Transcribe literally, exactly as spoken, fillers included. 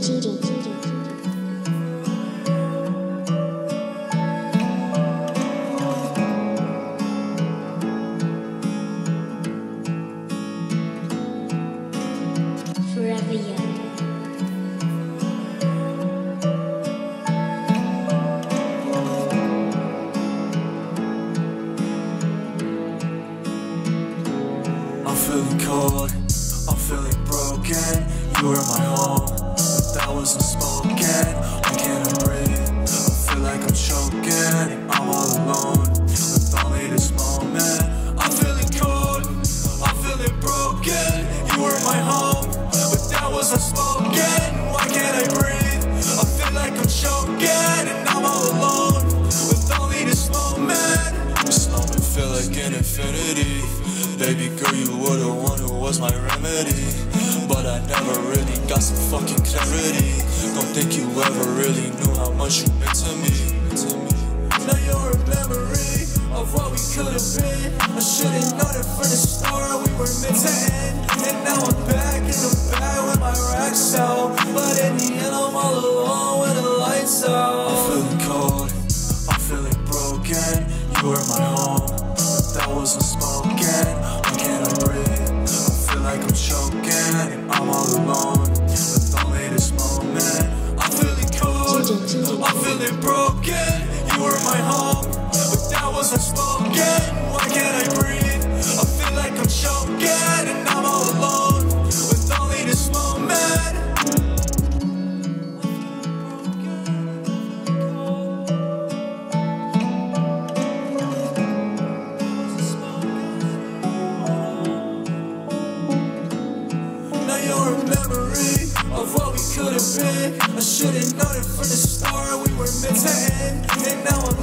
cheating. Forever young. I'm feeling cold, I'm feeling broken. You were my home, but that wasn't spoken. Why can't I breathe? I feel like I'm choking, and I'm all alone with only this moment. I'm feeling cold, I'm feeling broken. You were my home, but that wasn't spoken. Why can't I breathe? I feel like I'm choking, and I'm all alone with only this moment. This moment feel like an infinity. Baby girl, you were the one who was my remedy, but I never really got some fucking clarity. Don't think you ever really knew how much you meant to me. Now you're a memory of what we could have been. I should've known it from the start, we were meant to end. And now I'm back in the bag with my racks out, but in the end I'm all alone with the lights out. I'm feeling cold, I'm feeling broken. You were my home, but that wasn't spoken. Why can't I breathe? I feel like I'm choking, and I'm all alone with only this moment. I'm feeling cold, I'm feeling broken. You were my home, but that wasn't spoken. Why can't I breathe? I feel like I'm choking, and I'm all alone with only this moment. You're a memory of what we could have been. I should've known it from the start, we were meant to end. And now I'm